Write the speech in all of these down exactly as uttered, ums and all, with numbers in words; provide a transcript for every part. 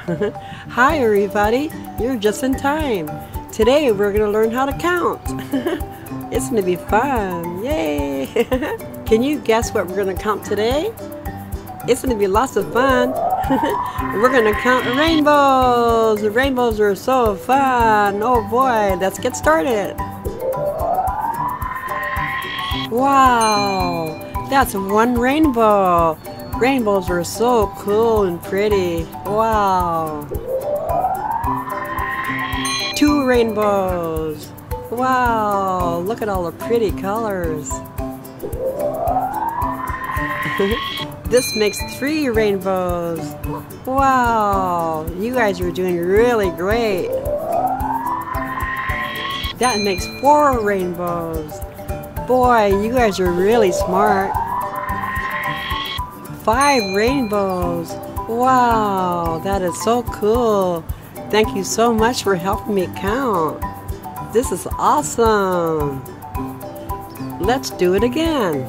Hi everybody, you're just in time. Today we're going to learn how to count. It's going to be fun, yay! Can you guess what we're going to count today? It's going to be lots of fun. We're going to count rainbows. The rainbows are so fun. Oh boy, let's get started. Wow, that's one rainbow. Rainbows are so cool and pretty. Wow. Two rainbows. Wow, look at all the pretty colors. This makes three rainbows. Wow, you guys are doing really great. That makes four rainbows. Boy, you guys are really smart. Five rainbows. Wow, that is so cool. Thank you so much for helping me count. This is awesome. Let's do it again.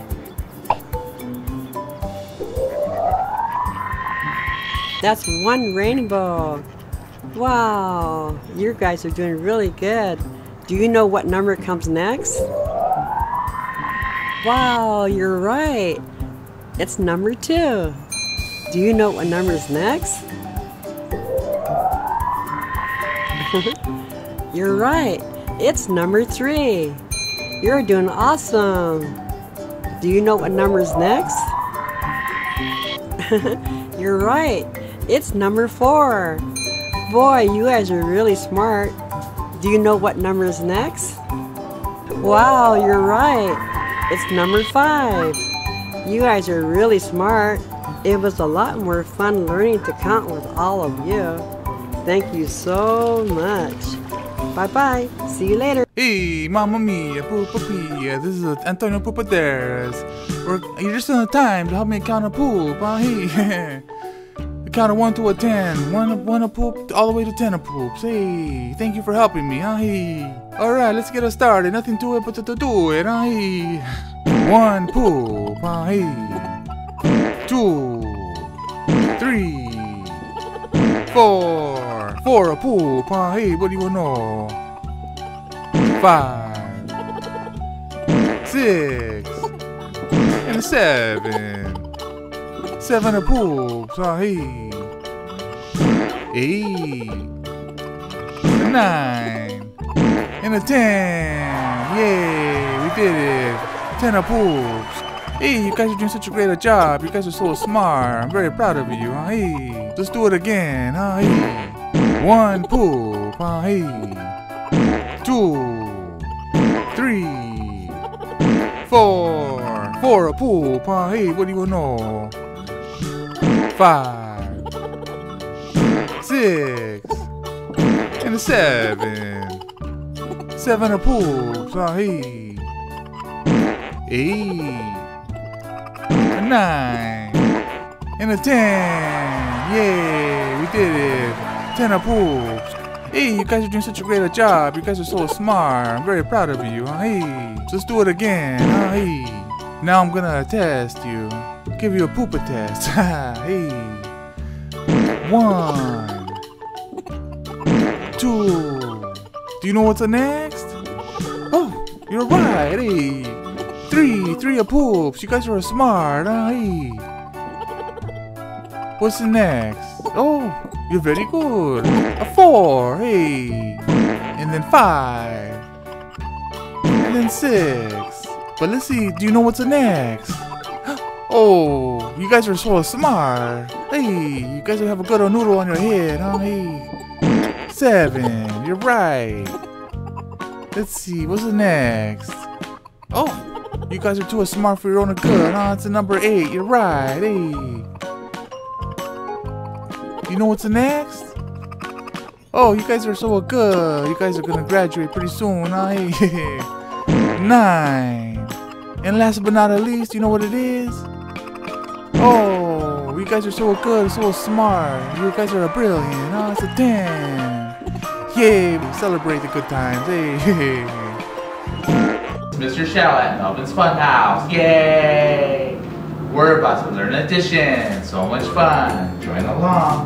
That's one rainbow. Wow, you guys are doing really good. Do you know what number comes next? Wow, you're right. It's number two. Do you know what number is next? You're right. It's number three. You're doing awesome. Do you know what number is next? You're right. It's number four. Boy, you guys are really smart. Do you know what number is next? Wow, you're right. It's number five. You guys are really smart. It was a lot more fun learning to count with all of you. Thank you so much. Bye-bye. See you later. Hey, Mamma Mia, Poopa Pia. This is Antonio Pupaderas. We're, you're just in the time to help me count a poop. Uh, hey, count a one to a ten. One, one a poop all the way to ten a poops. Hey, thank you for helping me. Uh, hey. Alright, let's get us started. Nothing to it but to, to do it. Uh, hey. One poop. Uh, hey. Two. Three. Four. Four a poop. Uh, hey, what do you know? Five. Six. And a seven. Seven a poops. Uh, hey. Eight. A nine. And a ten. Yay, we did it. Ten a poops. Hey, you guys are doing such a great job. You guys are so smart. I'm very proud of you. Huh? Hey, let's do it again. Huh? Hey. One poop. Huh? Hey. Two. Three. Four. Four a poop. Huh? Hey, what do you know? Five. Six. And a seven. Seven a poops. Huh? Hey. Eight. A nine. And a ten. Yay, we did it. Ten a poops. Hey, you guys are doing such a great job. You guys are so smart. I'm very proud of you. Huh? Hey, let's do it again. Huh? Hey. Now I'm gonna test you. Give you a poopa test. Hey. One. Two. Do you know what's the next? Oh, you're right. Hey. Three. Three a poops. You guys are smart. Huh? Hey. What's the next? Oh, you're very good. A four. Hey. And then five. And then six. But let's see. Do you know what's the next? Oh, you guys are so smart. Hey, you guys have a good old noodle on your head, huh? Hey. Seven. You're right. Let's see. What's the next? Oh, you guys are too smart for your own good, huh? It's a number eight. You're right. Hey. You know what's the next? Oh, you guys are so good. You guys are gonna graduate pretty soon, huh? Hey. Nine. And last but not least, you know what it is? Oh, you guys are so good, so smart. You guys are brilliant. Oh, it's a ten. Yay, we celebrate the good times. Hey. Mister Shell at Melvin's Funhouse. Yay! We're about to learn addition. So much fun. Join along.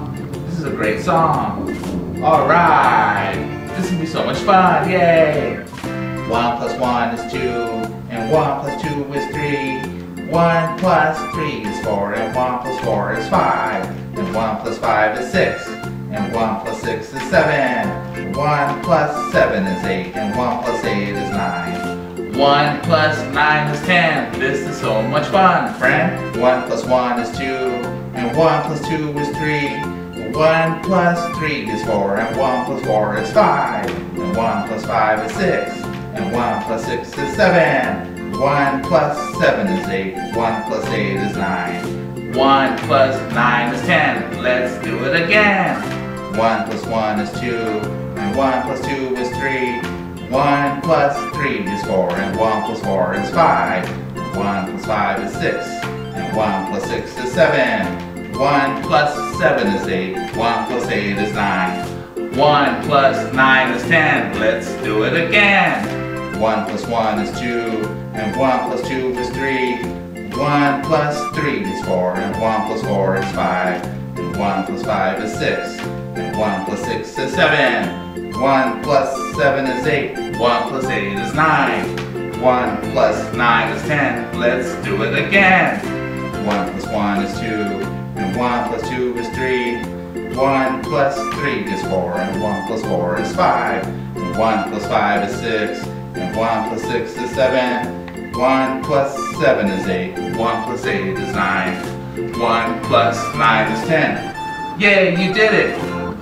This is a great song. Alright. This is gonna be so much fun. Yay. One plus one is two. And one plus two is three. One plus three is four. And one plus four is five. And one plus five is six. And one plus six is seven. One plus seven is eight. And one plus eight is nine. One plus nine is ten. This is so much fun, friend. One plus one is two. And one plus two is three. One plus three is four. And one plus four is five. And one plus five is six. And one plus six is seven. One plus seven is eight. One plus eight is nine. One plus nine is ten. Let's do it again. One plus one is two. And one plus two is three. One plus three is four. And one plus four is five. One plus five is six. And one plus six is seven. One plus seven is eight. One plus eight is nine. One plus nine is ten. Let's do it again. One plus one is two. And one plus two is three. One plus three is four. And one plus four is five. And one plus five is six. And one plus six is seven. One plus seven is eight. One plus eight is nine. One plus nine is ten. Let's do it again. One plus one is two. And one plus two is three. One plus three is four. And one plus four is five. And one plus five is six. And one plus six is seven. One plus seven is eight. One plus eight is nine. One plus nine is ten. Yay, you did it!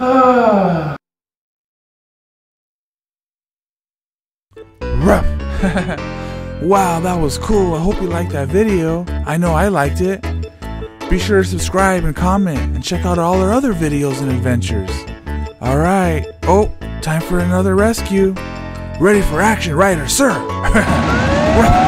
Ruff. Wow, that was cool. I hope you liked that video. I know I liked it. Be sure to subscribe and comment and check out all our other videos and adventures. Alright. Oh, time for another rescue. Ready for action, Ryder, sir!